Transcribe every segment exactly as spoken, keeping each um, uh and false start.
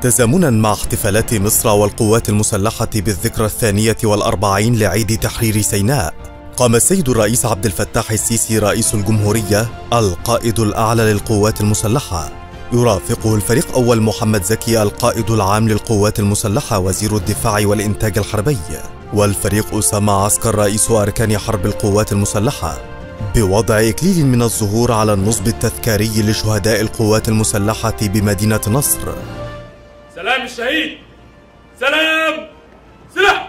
تزامنا مع احتفالات مصر والقوات المسلحة بالذكرى الثانية والأربعين لعيد تحرير سيناء، قام السيد الرئيس عبد الفتاح السيسي رئيس الجمهورية القائد الأعلى للقوات المسلحة، يرافقه الفريق أول محمد زكي القائد العام للقوات المسلحة وزير الدفاع والإنتاج الحربي، والفريق أسامة عسكر رئيس أركان حرب القوات المسلحة، بوضع إكليل من الزهور على النصب التذكاري لشهداء القوات المسلحة بمدينة نصر. سلام الشهيد، سلام، سلاح.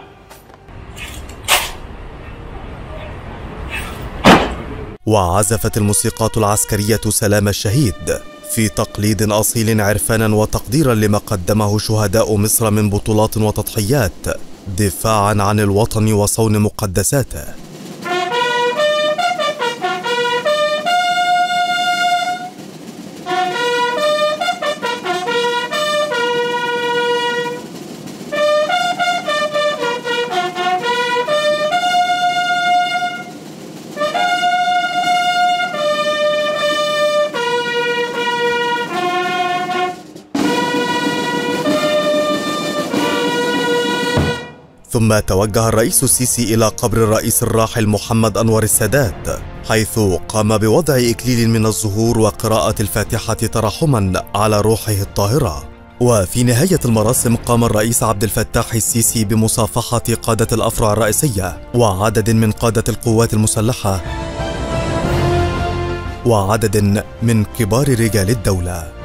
وعزفت الموسيقات العسكرية سلام الشهيد في تقليد أصيل عرفانا وتقديرا لما قدمه شهداء مصر من بطولات وتضحيات دفاعا عن الوطن وصون مقدساته. ثم توجه الرئيس السيسي إلى قبر الرئيس الراحل محمد أنور السادات، حيث قام بوضع إكليل من الزهور وقراءة الفاتحة ترحما على روحه الطاهرة. وفي نهاية المراسم قام الرئيس عبد الفتاح السيسي بمصافحة قادة الأفرع الرئيسية وعدد من قادة القوات المسلحة وعدد من كبار رجال الدولة.